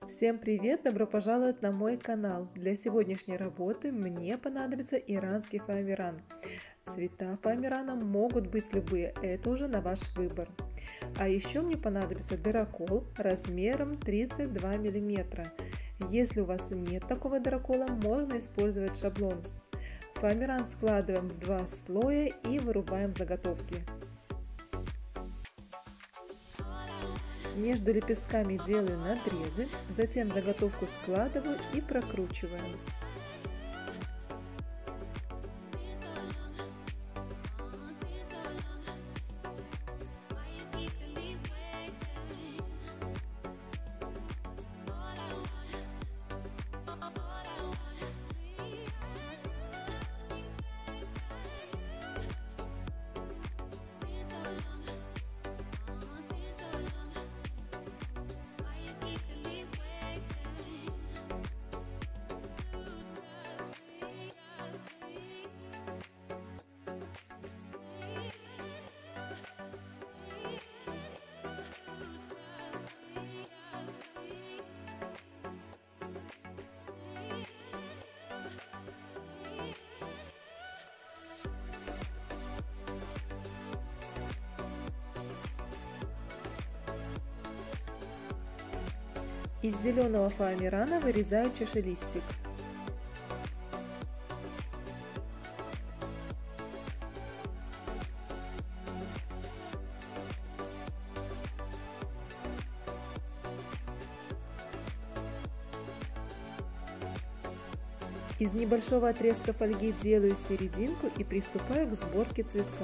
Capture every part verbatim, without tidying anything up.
Всем привет! Добро пожаловать на мой канал! Для сегодняшней работы мне понадобится иранский фоамиран. Цвета фоамирана могут быть любые, это уже на ваш выбор. А еще мне понадобится дырокол размером тридцать два миллиметра. Если у вас нет такого дырокола, можно использовать шаблон. Фоамиран складываем в два слоя и вырубаем заготовки. Между лепестками делаю надрезы, затем заготовку складываю и прокручиваю. Из зеленого фоамирана вырезаю чашелистик. Из небольшого отрезка фольги делаю серединку и приступаю к сборке цветка.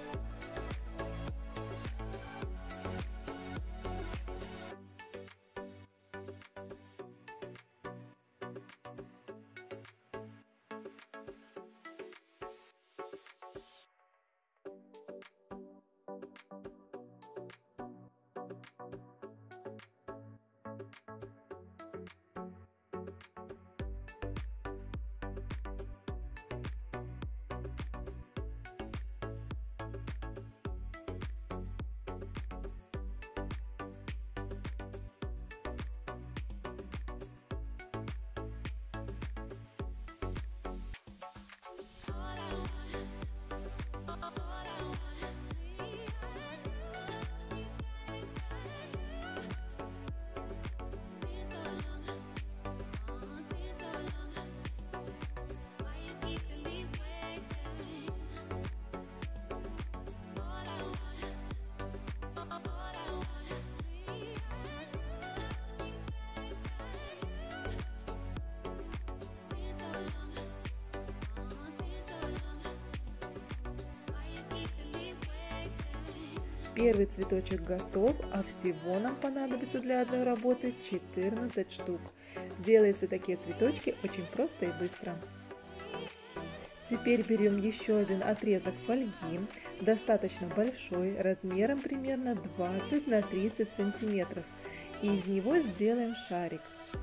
Первый цветочек готов, а всего нам понадобится для одной работы четырнадцать штук. Делаются такие цветочки очень просто и быстро. Теперь берем еще один отрезок фольги, достаточно большой, размером примерно двадцать на тридцать сантиметров, и из него сделаем шарик.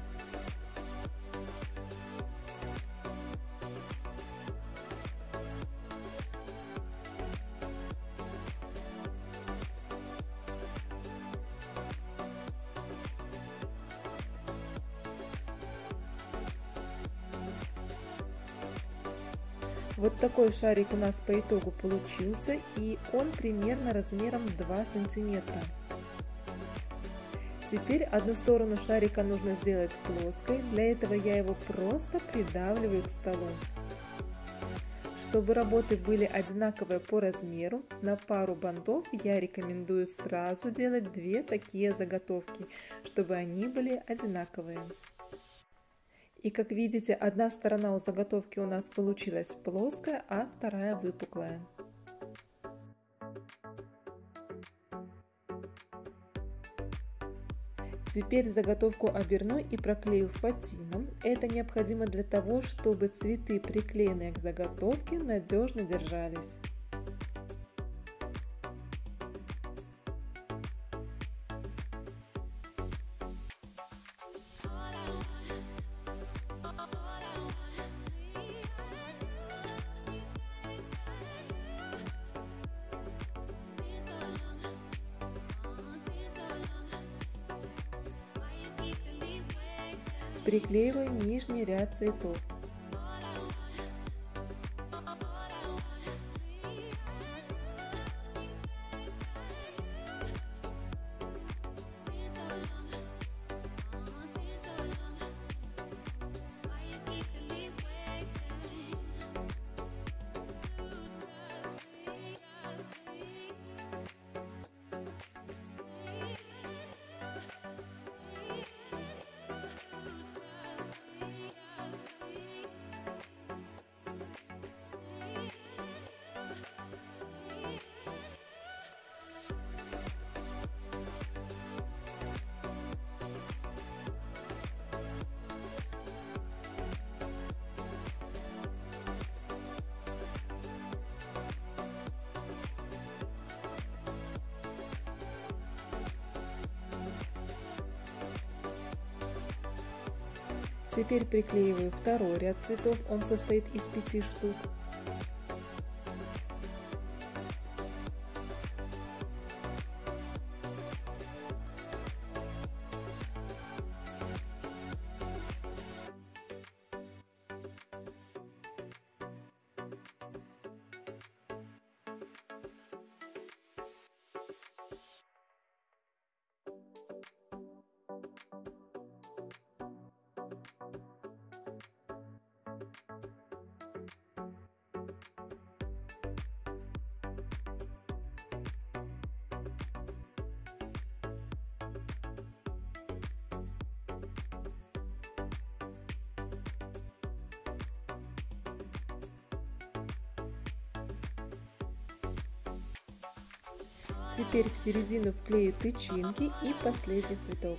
Вот такой шарик у нас по итогу получился, и он примерно размером два сантиметра. Теперь одну сторону шарика нужно сделать плоской, для этого я его просто придавливаю к столу. Чтобы работы были одинаковые по размеру, на пару бантов я рекомендую сразу делать две такие заготовки, чтобы они были одинаковые. И как видите, одна сторона у заготовки у нас получилась плоская, а вторая выпуклая. Теперь заготовку оберну и проклею фатином. Это необходимо для того, чтобы цветы, приклеенные к заготовке, надежно держались. Приклеиваю нижний ряд цветов. Теперь приклеиваю второй ряд цветов, он состоит из пяти штук. Теперь в середину вклею тычинки и последний цветок.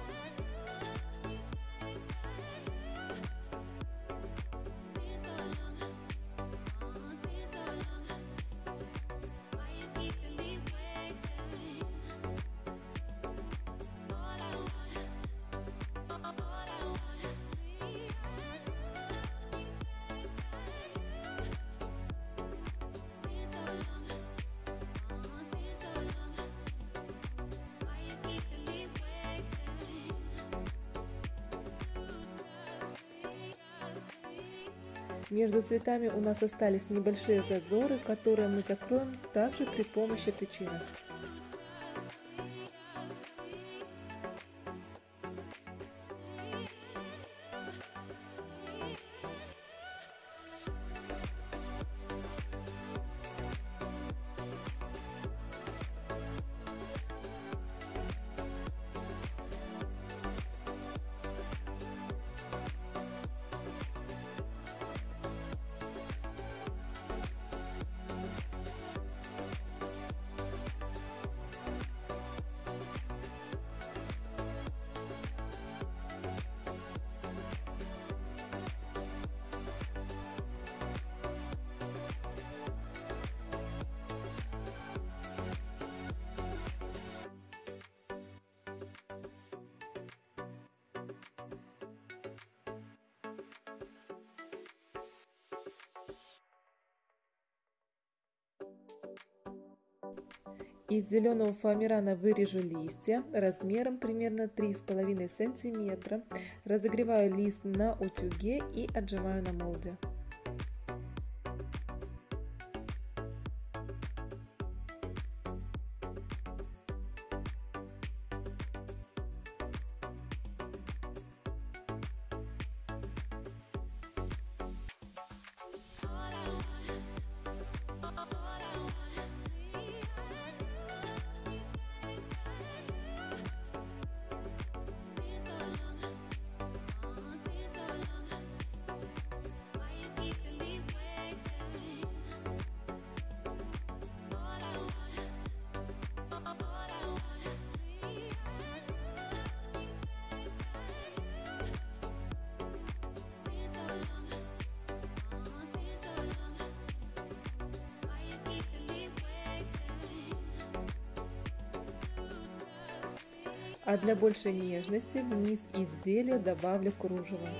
Между цветами у нас остались небольшие зазоры, которые мы закроем также при помощи тычинок. Из зеленого фоамирана вырежу листья размером примерно три с половиной сантиметра. Разогреваю лист на утюге и отжимаю на молде. А для большей нежности вниз изделия добавлю кружево.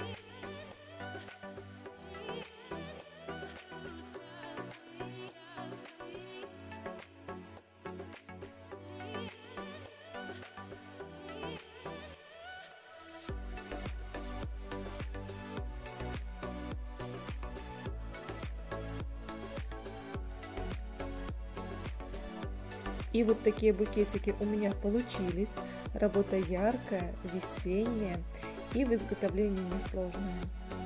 И вот такие букетики у меня получились. Работа яркая, весенняя и в изготовлении несложная.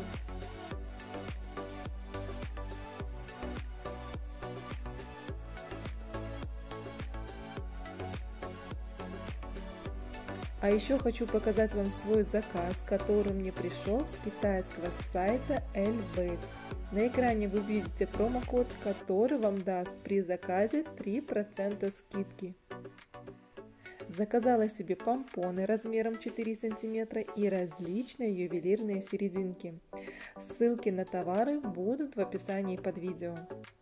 А еще хочу показать вам свой заказ, который мне пришел с китайского сайта Elbit. На экране вы видите промокод, который вам даст при заказе три процента скидки. Заказала себе помпоны размером четыре сантиметра и различные ювелирные серединки. Ссылки на товары будут в описании под видео.